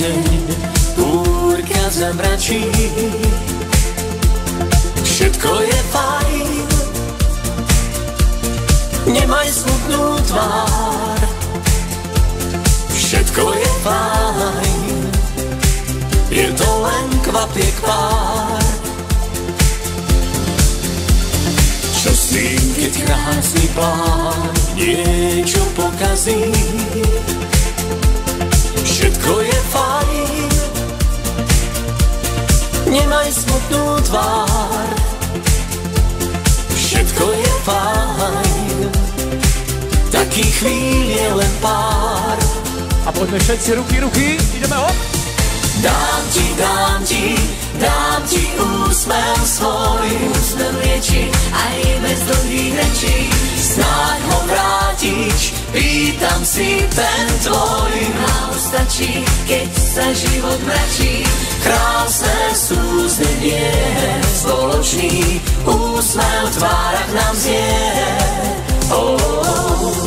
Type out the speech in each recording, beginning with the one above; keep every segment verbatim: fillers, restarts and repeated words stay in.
deň búrka zamračí. Všetko je fajn, nemaj smutnú tvár. Všetko je fajn, je to len kvapiek pár. Čo s tým, keď krásny plán niečo pokazí? Všetko je fajn, nemaj smutnú tvár. Všetko je fajn, takých chvíľ je len pár. A poďme všetci ruky, ruky, ideme hop. Dám ti, dám ti, dám ti úsmev svoj. Úsmev lieči aj bez dlhých rečí. Snáď ho vrátiš, pýtam si ten tvoj. A stačí, keď sa život mračí. Krásne súznenie, spoločný úsmev v tvárach nám znie. Oh, oh, oh.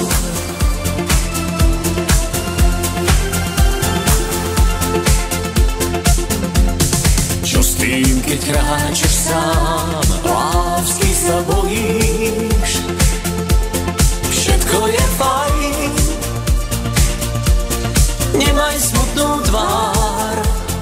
Tým, keď kráčaš sám, lásky sa bojíš. Všetko je fajn, nemaj smutnú tvár.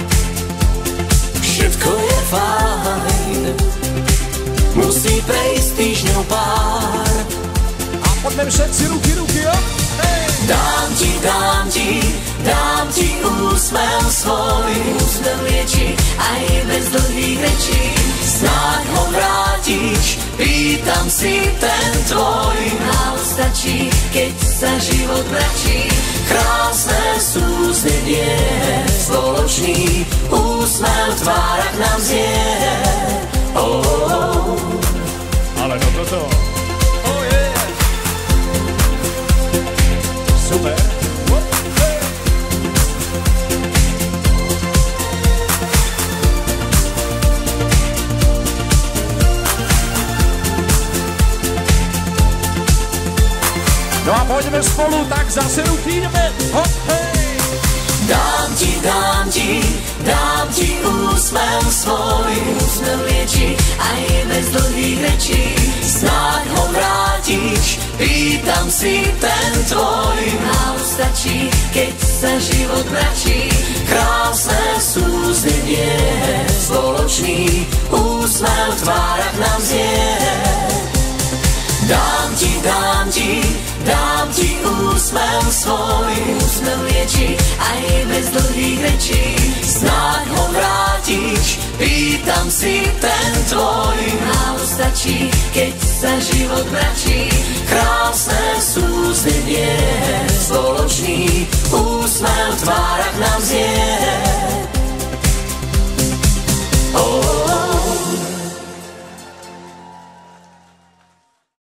Všetko je fajn, musí prejsť týždňov pár. A poďme všetci ruky, ruky, jo? Hey. Dám ti, dám ti, dám ti úsmev svoj. Úsmev lieči aj bez dlhých rečí. Snáď ho vrátiš, pýtam si ten tvoj. A stačí, keď sa život mračí. Krásne súznenie, spoločný úsmev v tvárach nám znie. Oh, oh, oh. Ale no toto. Oh yeah. Super. No a pôjdeme spolu, tak zase ruky ideme. Hop, hej. Dám ti, dám ti, dám ti úsmev svoj. Úsmev lieči aj bez dlhých rečí. Snáď ho vrátiš, pýtam si ten tvoj. A stačí, keď sa život mračí. Krásne súznenie, spoločný úsmev v tvárach nám znie. Dám ti, dám ti, dám ti úsmev svoj. Úsmev lieči aj bez dlhých rečí. Snáď ho vrátiš, pýtam si ten tvoj. A stačí, keď sa život mračí. Krásne súznenie, spoločný úsmev v tvárach nám znie.